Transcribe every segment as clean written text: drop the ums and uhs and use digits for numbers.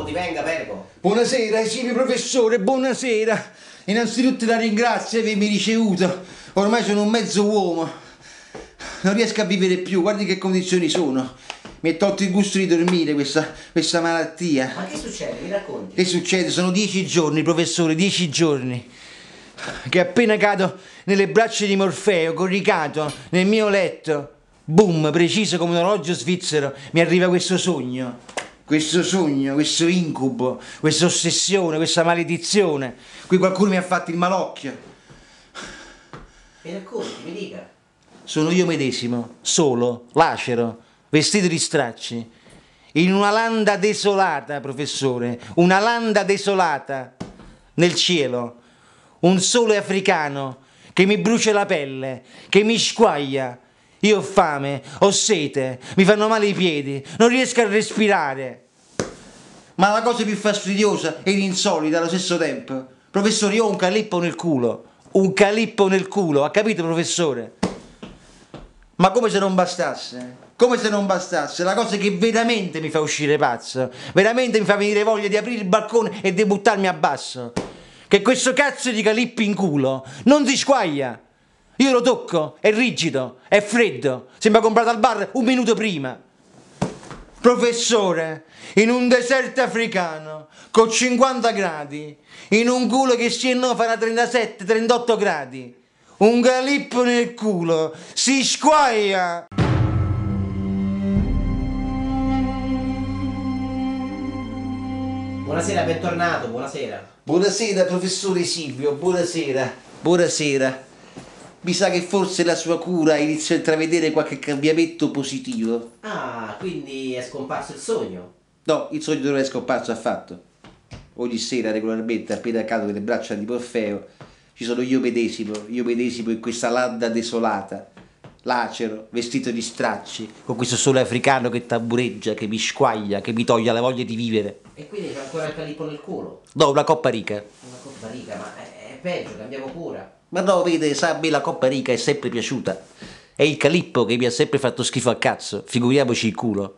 accomodi, venga, prego. Buonasera, esimi professore, buonasera. Innanzitutto la ringrazio di avermi ricevuto. Ormai sono un mezzo uomo. Non riesco a vivere più, guardi che condizioni sono. Mi è tolto il gusto di dormire questa malattia. Ma che succede? Mi racconti? Che succede? Sono 10 giorni, professore, 10 giorni. Che appena cado nelle braccia di Morfeo, coricato nel mio letto, boom, preciso come un orologio svizzero, mi arriva questo sogno, questo incubo, questa ossessione, questa maledizione. Qui qualcuno mi ha fatto il malocchio. Mi racconti, mi dica. Sono io medesimo, solo, lacero, vestito di stracci, in una landa desolata, professore, una landa desolata, nel cielo, un sole africano che mi brucia la pelle, che mi squaglia. Io ho fame, ho sete, mi fanno male i piedi, non riesco a respirare. Ma la cosa più fastidiosa ed insolita allo stesso tempo, professore, io ho un calippo nel culo, ha capito, professore? Ma come se non bastasse, la cosa che veramente mi fa uscire pazzo, veramente mi fa venire voglia di aprire il balcone e di buttarmi a basso, che questo cazzo di calippo in culo non si squaglia. Io lo tocco, è rigido, è freddo, sembra comprato al bar un minuto prima. Professore, in un deserto africano, con 50 gradi, in un culo che si innova a 37-38 gradi, un calippo nel culo, si squaglia! Buonasera, bentornato, buonasera. Buonasera, professore Silvio, buonasera, buonasera. Mi sa che forse la sua cura inizia a intravedere qualche cambiamento positivo. Ah, quindi è scomparso il sogno? No, il sogno non è scomparso affatto. Ogni sera, regolarmente, appena cado nelle braccia di Morfeo, ci sono io medesimo in questa landa desolata, lacero, vestito di stracci, con questo sole africano che tambureggia, che mi squaglia, che mi toglie la voglia di vivere. E quindi c'è ancora il calippo nel culo? No, una coppa rica. Una coppa rica, ma è peggio, cambiamo cura. Ma no, vede, sa, a me la coppa rica è sempre piaciuta. È il calippo che mi ha sempre fatto schifo al cazzo, figuriamoci il culo.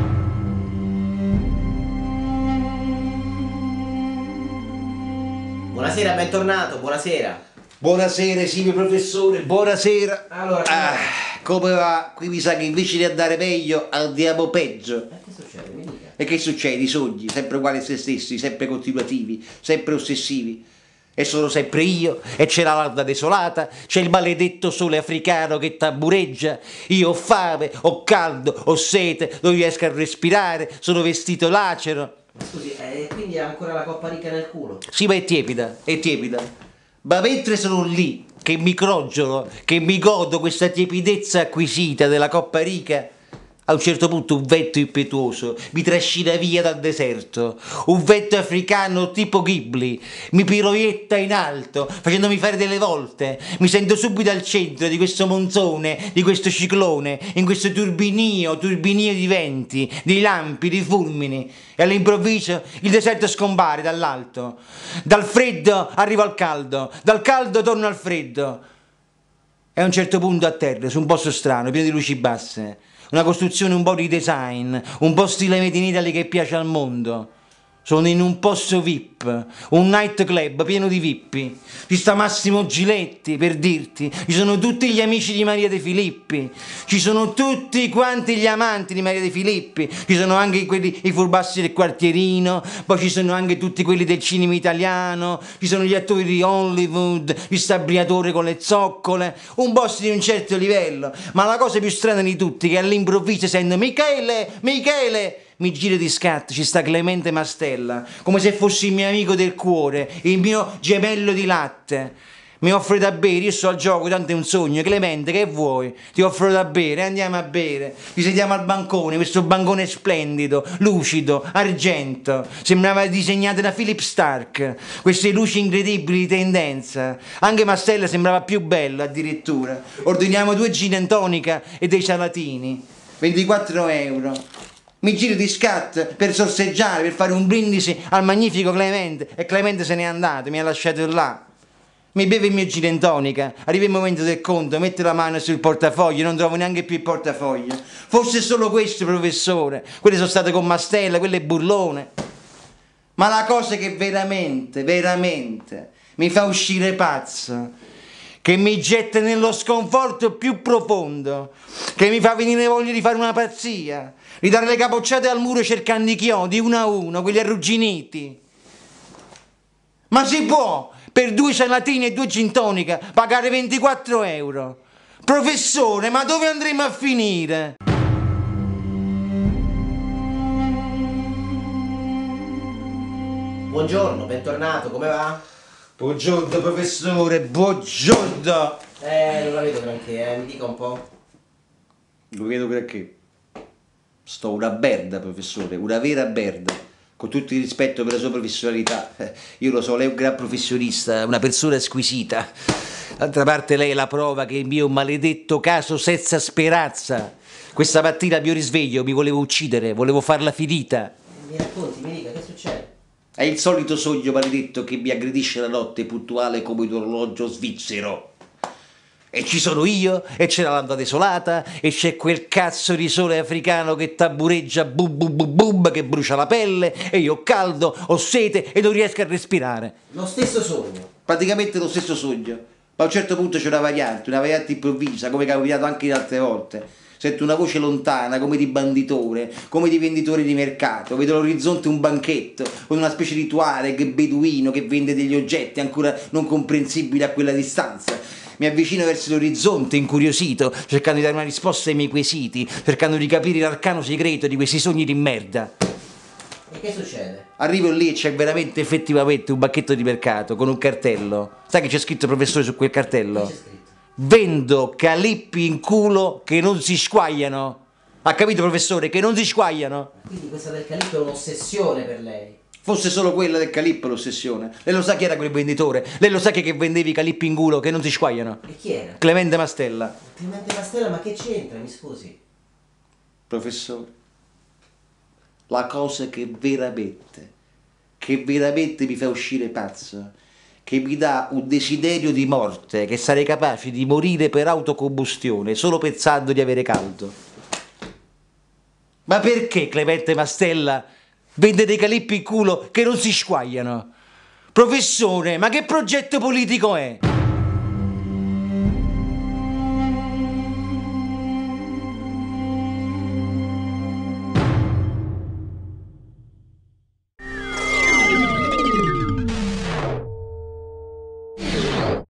Buonasera, bentornato, buonasera. Buonasera, esime professore, buonasera. Allora, come va? Qui mi sa che invece di andare meglio andiamo peggio. che succede? Mi dica. E che succede? I sogni, sempre uguali a se stessi, sempre continuativi, sempre ossessivi. E sono sempre io, e c'è la landa desolata, c'è il maledetto sole africano che tambureggia, io ho fame, ho caldo, ho sete, non riesco a respirare, sono vestito lacero. Scusi, quindi ha ancora la coppa rica nel culo? Sì, ma è tiepida, è tiepida. Ma mentre sono lì, che mi crogiolo, che mi godo questa tiepidezza acquisita della coppa rica, a un certo punto un vento impetuoso mi trascina via dal deserto, un vento africano tipo Ghibli, mi piroietta in alto, facendomi fare delle volte, mi sento subito al centro di questo monzone, di questo ciclone, in questo turbinio di venti, di lampi, di fulmini, e all'improvviso il deserto scompare dall'alto, dal freddo arrivo al caldo, dal caldo torno al freddo, e a un certo punto atterro su un posto strano, pieno di luci basse, una costruzione un po' di design, un po' stile Made in Italy che piace al mondo. Sono in un posto VIP, un nightclub pieno di vippi. Ci sta Massimo Giletti, per dirti. Ci sono tutti gli amici di Maria De Filippi. Ci sono tutti quanti gli amanti di Maria De Filippi. Ci sono anche quelli, i furbassi del quartierino. Poi ci sono anche tutti quelli del cinema italiano. Ci sono gli attori di Hollywood, gli stabriatori con le zoccole. Un boss di un certo livello. Ma la cosa più strana di tutti è che all'improvviso sento Michele, Michele. Mi giro di scatto, ci sta Clemente Mastella, come se fossi il mio amico del cuore, il mio gemello di latte. Mi offre da bere, io sto al gioco, tanto è un sogno. Clemente, che vuoi? Ti offro da bere, andiamo a bere. Ci sediamo al bancone, questo bancone splendido, lucido, argento. Sembrava disegnato da Philip Stark. Queste luci incredibili di tendenza. Anche Mastella sembrava più bello, addirittura. Ordiniamo 2 gin and tonica e dei cialatini. 24 euro. Mi giro di scatto per sorseggiare, per fare un brindisi al magnifico Clemente, e Clemente se n'è andato, mi ha lasciato là. Mi beve il mio gin and tonica, arriva il momento del conto, metto la mano sul portafoglio, non trovo neanche più il portafoglio. Forse solo questo, professore, quelle sono state con Mastella, quelle burlone. Ma la cosa che veramente, veramente mi fa uscire pazzo, che mi getta nello sconforto più profondo, che mi fa venire voglia di fare una pazzia, di dare le capocciate al muro cercando i chiodi uno a uno, quelli arrugginiti. Ma si può, per 2 salatine e 2 gin tonica, pagare 24 euro? Professore, ma dove andremo a finire? Buongiorno, bentornato, come va? Buongiorno professore, buongiorno! Non la vedo granché, mi dica un po'. Lo vedo perché sto una berda, professore, una vera berda. Con tutto il rispetto per la sua professionalità, io lo so, lei è un gran professionista, una persona squisita. D'altra parte lei è la prova che il mio maledetto caso senza speranza. Questa mattina al mio risveglio mi volevo uccidere, volevo farla finita. Mi racconti, mi dica, che succede? È il solito sogno maledetto che mi aggredisce la notte puntuale come un orologio svizzero. E ci sono io, e c'è la landa desolata, e c'è quel cazzo di sole africano che tabureggia bum bum bum bum, che brucia la pelle, e io ho caldo, ho sete e non riesco a respirare. Lo stesso sogno. Praticamente lo stesso sogno, ma a un certo punto c'è una variante improvvisa, come è capitato anche in altre volte. Sento una voce lontana, come di banditore, come di venditore di mercato. Vedo all'orizzonte un banchetto con una specie di Tuareg beduino che vende degli oggetti ancora non comprensibili a quella distanza. Mi avvicino verso l'orizzonte, incuriosito, cercando di dare una risposta ai miei quesiti, cercando di capire l'arcano segreto di questi sogni di merda. E che succede? Arrivo lì e c'è veramente, effettivamente, un banchetto di mercato con un cartello. Sai che c'è scritto, professore, su quel cartello? Che c'è scritto? Vendo calippi in culo che non si squagliano. Ha capito, professore? Che non si squagliano. Quindi questa del calippo è un'ossessione per lei. Fosse solo quella del calippo l'ossessione. Lei lo sa chi era quel venditore? Lei lo sa che vendevi i calippi in culo che non si squagliano? E chi era? Clemente Mastella. Clemente Mastella, ma che c'entra, mi scusi? Professore, la cosa che veramente mi fa uscire pazzo, che mi dà un desiderio di morte, che sarei capace di morire per autocombustione solo pensando di avere caldo. Ma perché Clemente Mastella vende dei calippi in culo che non si squagliano? Professore, ma che progetto politico è?